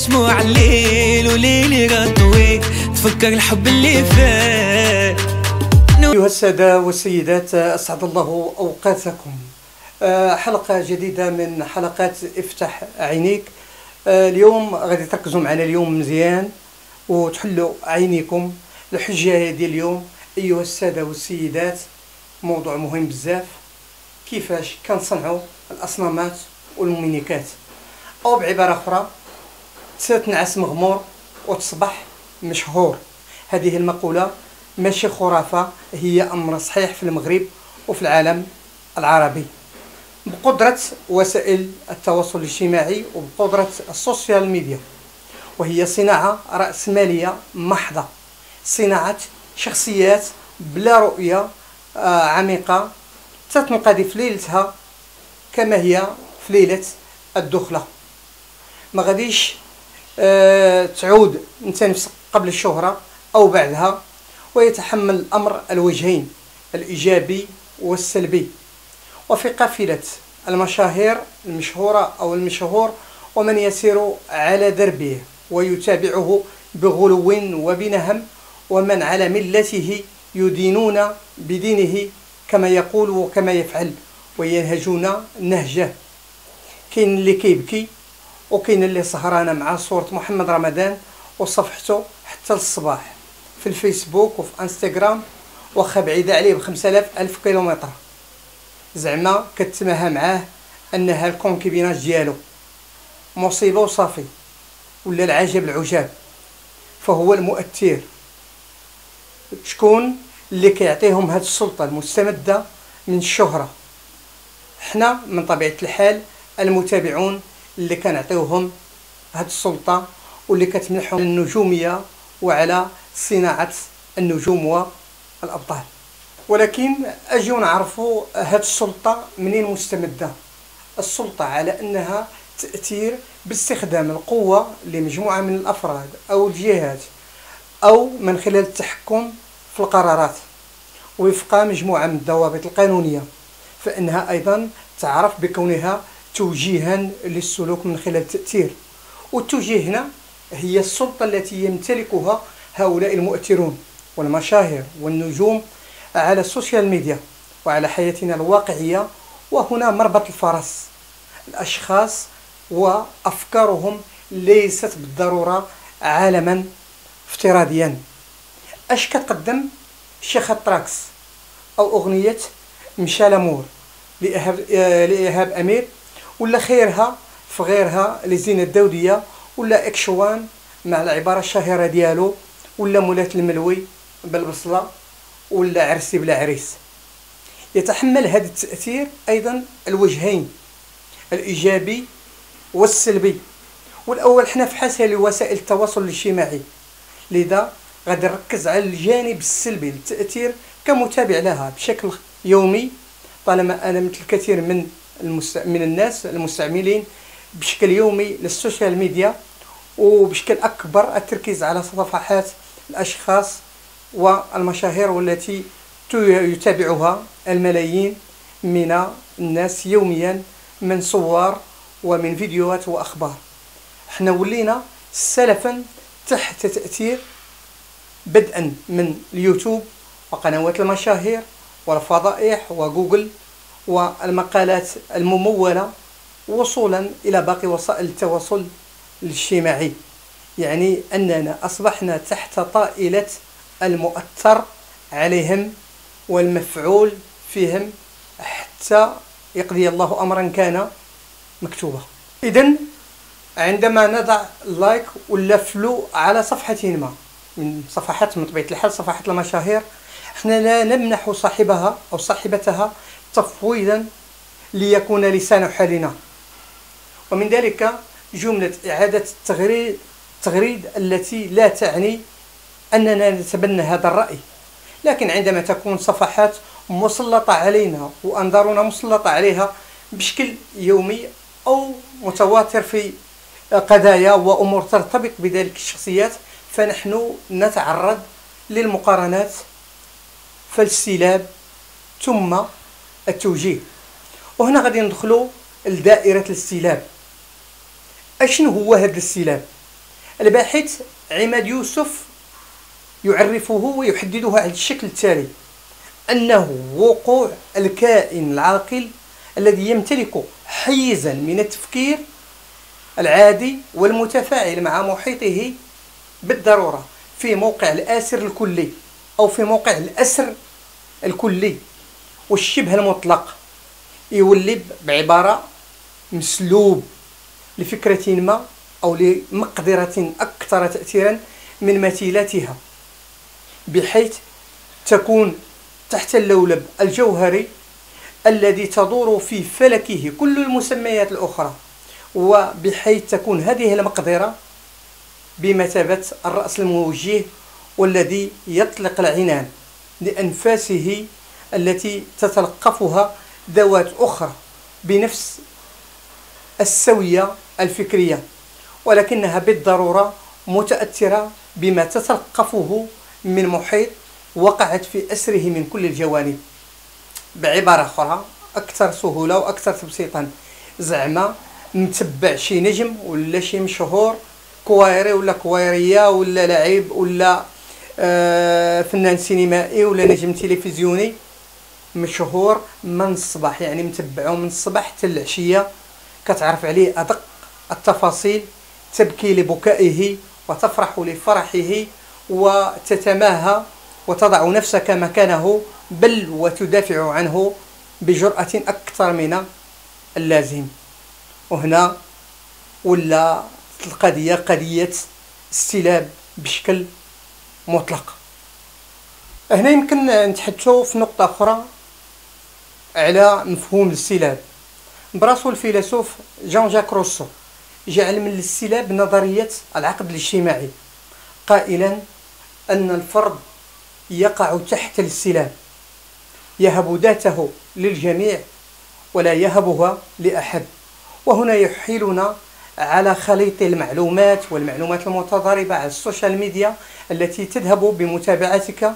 شموع الليل وليلي غطوي تفكر الحب اللي فات. أيها السادة والسيدات، أسعد الله أوقاتكم. حلقة جديدة من حلقات افتح عينيك. اليوم غادي تركزوا معنا اليوم مزيان وتحلوا عينيكم. الحجة ديال اليوم أيها السادة والسيدات موضوع مهم بزاف، كيفاش كنصنعوا الأصنامات والمونيكات، أو بعبارة أخرى تنعس مغمور وتصبح مشهور. هذه المقولة ماشي خرافة، هي أمر صحيح في المغرب وفي العالم العربي. بقدرة وسائل التواصل الاجتماعي وبقدرة السوشيال ميديا، وهي صناعة رأسمالية محضة، صناعة شخصيات بلا رؤية عميقة تتنقضي في ليلتها كما هي في ليلة الدخلة. ما غاديش تعود انت نفسك قبل الشهرة أو بعدها، ويتحمل الأمر الوجهين الإيجابي والسلبي. وفي قافلة المشاهير المشهورة أو المشهور ومن يسير على دربه ويتابعه بغلو وبنهم، ومن على ملته يدينون بدينه كما يقول وكما يفعل وينهجون نهجه. كاين اللي كيبكي وكاين اللي سهرانه مع صورة محمد رمضان وصفحته حتى للصباح في الفيسبوك وفي انستغرام، واخا بعيدة عليه ب5000 كيلومتر، زعما كتماها معاه انها الكونكيبيناج ديالو. مصيبة وصافي، ولا العجب العجاب. فهو المؤثر. شكون اللي كيعطيهم هاد السلطة المستمدة من الشهرة؟ حنا من طبيعة الحال المتابعون اللي كنعطيوهم هاد السلطة واللي كتمنحهم النجومية وعلى صناعة النجوم والأبطال. ولكن أجيو نعرفوا هاد السلطة منين مستمدة. السلطة على أنها تأثير باستخدام القوة لمجموعة من الأفراد أو الجهات، أو من خلال التحكم في القرارات وفق مجموعة من الضوابط القانونية، فإنها أيضا تعرف بكونها توجيها للسلوك من خلال التأثير. والتوجيه هنا هي السلطة التي يمتلكها هؤلاء المؤثرون والمشاهير والنجوم على السوشيال ميديا وعلى حياتنا الواقعية. وهنا مربط الفرس، الأشخاص وأفكارهم ليست بالضرورة عالما افتراضيا. اش كتقدم شيخ تراكس او اغنية مشى لامور لإيهاب أمير، ولا خيرها في غيرها لزينة الدودية، ولا اكشوان مع العبارة الشهيرة ديالو، ولا مولاة الملوي بالبصلة، ولا عرسي بلا عريس. يتحمل هذا التأثير أيضا الوجهين الإيجابي والسلبي. والأول حنا في حسن وسائل التواصل الاجتماعي، لذا غادي نركز على الجانب السلبي للتأثير كمتابع لها بشكل يومي، طالما أنا مثل الكثير من الناس المستعملين بشكل يومي للسوشيال ميديا، وبشكل أكبر التركيز على صفحات الأشخاص والمشاهير والتي يتابعها الملايين من الناس يوميا من صور ومن فيديوهات وأخبار. احنا ولينا سلفا تحت تأثير، بدءا من اليوتيوب وقنوات المشاهير والفضائح وجوجل والمقالات الممولة، وصولا إلى باقي وسائل التواصل الاجتماعي. يعني أننا أصبحنا تحت طائلة المؤثر عليهم والمفعول فيهم حتى يقضي الله أمرا كان مكتوبا. إذن عندما نضع لايك ولا فلو على صفحة ما من صفحات، من طبيعة الحال صفحات المشاهير، احنا لا نمنح صاحبها أو صاحبتها تفويضا ليكون لسان حالنا. ومن ذلك جملة إعادة التغريد التي لا تعني أننا نتبنى هذا الرأي، لكن عندما تكون صفحات مسلطة علينا وأنظارنا مسلطة عليها بشكل يومي أو متواتر في قضايا وأمور ترتبط بذلك الشخصيات، فنحن نتعرض للمقارنات فالاستيلاب ثم التوجيه. وهنا غادي ندخلوا لدائرة الاستيلاب. أشنو هو هذا الاستيلاب؟ الباحث عماد يوسف يعرفه ويحدده على الشكل التالي: أنه وقوع الكائن العاقل الذي يمتلك حيزا من التفكير العادي والمتفاعل مع محيطه بالضرورة في موقع الآسر الكلي أو في موقع الأسر الكلي والشبه المطلق، يولي بعبارة مسلوب لفكرة ما أو لمقدرة أكثر تأثيرا من مثيلاتها، بحيث تكون تحت اللولب الجوهري الذي تدور في فلكه كل المسميات الأخرى، وبحيث تكون هذه المقدرة بمثابة الرأس الموجه والذي يطلق العنان لأنفاسه التي تتلقفها ذوات أخرى بنفس السوية الفكرية، ولكنها بالضرورة متأثرة بما تتلقفه من محيط وقعت في أسره من كل الجوانب. بعبارة أخرى أكثر سهولة وأكثر تبسيطا، زعما نتبع شي نجم ولا شي مشهور كويري ولا كويرية ولا لاعب ولا فنان سينمائي ولا نجم تلفزيوني مشهور من الصباح، يعني متبعه من الصباح حتى العشية، كتعرف عليه أدق التفاصيل، تبكي لبكائه وتفرح لفرحه وتتماهى وتضع نفسك مكانه، بل وتدافع عنه بجرأة أكثر من اللازم. وهنا ولا القضية قضية استلاب بشكل مطلق. هنا يمكن نتحدثوا في نقطة أخرى على مفهوم الاستلاب. براسو الفيلسوف جان جاك روسو جعل من الاستلاب نظرية العقد الاجتماعي، قائلا أن الفرد يقع تحت الاستلاب، يهب ذاته للجميع ولا يهبها لأحد. وهنا يحيلنا على خليط المعلومات والمعلومات المتضاربة على السوشيال ميديا التي تذهب بمتابعتك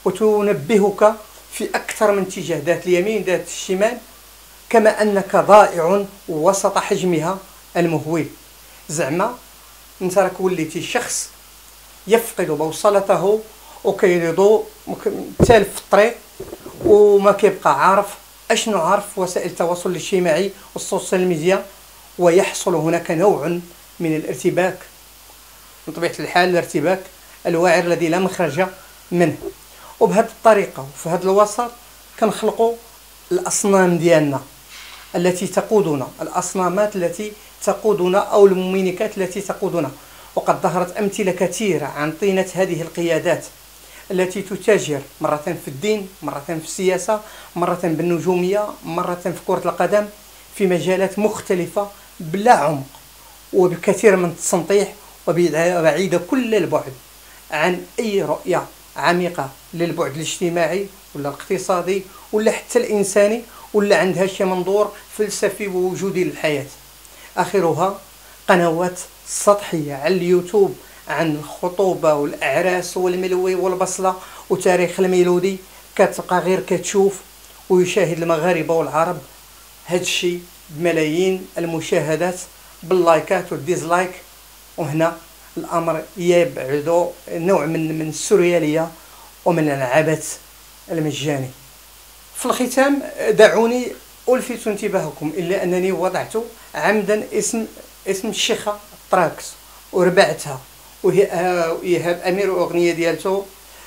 وتنبهك في أكثر من اتجاه، ذات اليمين ذات الشمال، كما أنك ضائع وسط حجمها المهول. زعما انت راك وليتي شخص يفقد بوصلته وكيضو تالف في الطريق وما كيبقى عارف اشنو عارف وسائل التواصل الاجتماعي والسوشيال ميديا، ويحصل هناك نوع من الارتباك، بطبيعة الحال الارتباك الواعر الذي لا مخرج منه. وبهذه الطريقة وفي هذا الوسط كنخلقوا الأصنام ديالنا التي تقودنا، الأصنامات التي تقودنا أو الممينكات التي تقودنا. وقد ظهرت أمثلة كثيرة عن طينة هذه القيادات التي تتاجر مرة في الدين، مرة في السياسة، مرة بالنجومية، مرة في كرة القدم، في مجالات مختلفة بلا عمق وبكثير من التسنطيح، وبعيدة كل البعد عن أي رؤية عميقة للبعد الاجتماعي ولا الاقتصادي ولا حتى الإنساني، ولا عندها شي منظور فلسفي ووجودي للحياة. آخرها قنوات سطحية على اليوتيوب عن الخطوبة والأعراس والملوي والبصلة وتاريخ الميلودي، كتبقى غير كتشوف ويشاهد المغاربة والعرب هاد الشيء بملايين المشاهدات باللايكات والديزلايك. وهنا الأمر يبعد نوع من السوريالية ومن العبث المجاني. في الختام دعوني ألفت انتباهكم إلا أنني وضعت عمدا اسم الشيخة طراكس وربعتها، وهي إيهاب أمير وأغنية ديالته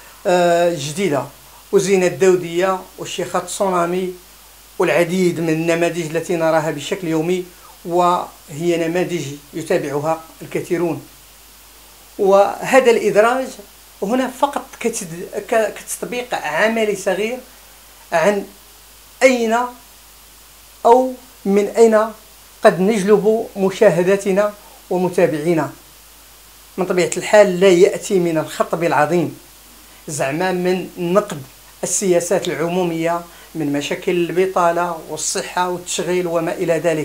جديدة، وزينة الدودية والشيخة تسونامي والعديد من النماذج التي نراها بشكل يومي، وهي نماذج يتابعها الكثيرون. وهذا الإدراج هنا فقط كتطبيق عملي صغير عن أين أو من أين قد نجلب مشاهداتنا ومتابعينا. من طبيعة الحال لا يأتي من الخطب العظيم، زعما من نقد السياسات العمومية، من مشاكل البطالة والصحة والتشغيل وما إلى ذلك.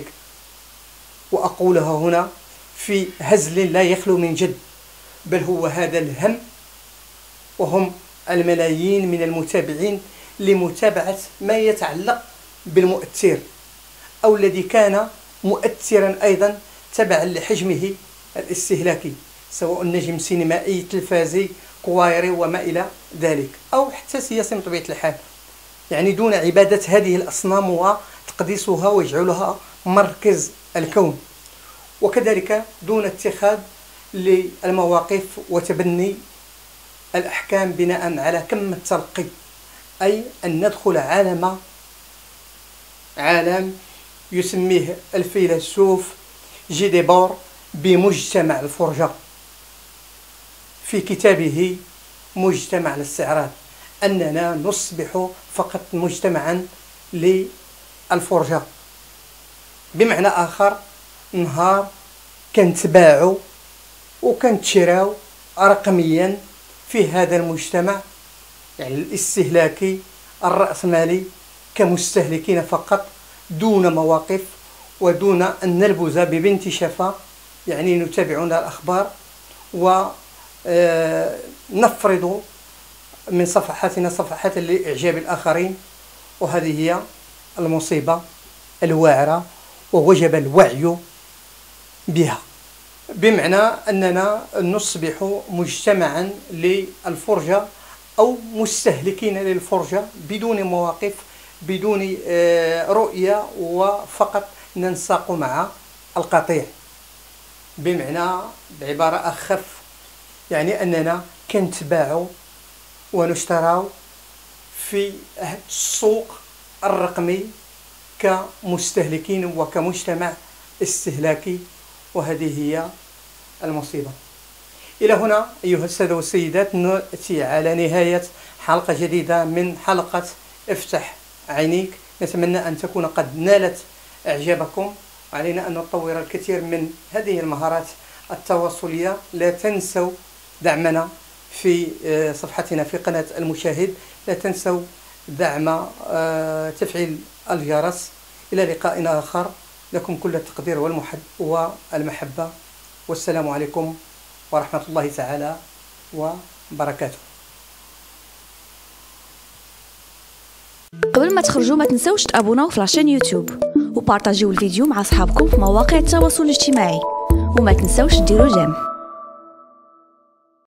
وأقولها هنا في هزل لا يخلو من جد، بل هو هذا الهم، وهم الملايين من المتابعين لمتابعة ما يتعلق بالمؤثر أو الذي كان مؤثرا أيضا تبعا لحجمه الاستهلاكي. سواء نجم سينمائي تلفازي كويري وما إلى ذلك، أو حتى سياسي من طبيعة الحال، يعني دون عبادة هذه الأصنام وتقديسها ويجعلها مركز الكون، وكذلك دون اتخاذ للمواقف وتبني الأحكام بناء على كم التلقي، أي أن ندخل عالم يسميه الفيلسوف جي ديبور بمجتمع الفرجة في كتابه مجتمع الاستعراض، أننا نصبح فقط مجتمعا للفرجة. بمعنى آخر، نهار كنتباعوا وكنتشراو رقميا في هذا المجتمع، يعني الاستهلاكي الرأسمالي، كمستهلكين فقط دون مواقف ودون أن نلبز ببنت شفا، يعني نتابعون الأخبار ونفرض من صفحاتنا صفحات لإعجاب الآخرين، وهذه هي المصيبة الواعرة ووجب الوعي بها. بمعنى أننا نصبح مجتمعا للفرجة أو مستهلكين للفرجة بدون مواقف، بدون رؤية، وفقط ننساق مع القطيع. بمعنى بعبارة أخف، يعني أننا كنتباعوا ونشتراو في السوق الرقمي كمستهلكين وكمجتمع استهلاكي، وهذه هي المصيبة. إلى هنا أيها السادة والسيدات نأتي على نهاية حلقة جديدة من حلقة افتح عينيك. نتمنى أن تكون قد نالت إعجابكم، وعلينا أن نطور الكثير من هذه المهارات التواصلية. لا تنسوا دعمنا في صفحتنا في قناة المشاهد، لا تنسوا دعم تفعيل الجرس. إلى لقاء آخر، لكم كل التقدير والمحبة، والسلام عليكم ورحمة الله تعالى وبركاته. قبل ما تخرجوا ما تنسوش تابوناو في لاشين يوتيوب وبارطاجيو الفيديو مع اصحابكم في مواقع التواصل الاجتماعي، وما تنسوش ديروا جيم.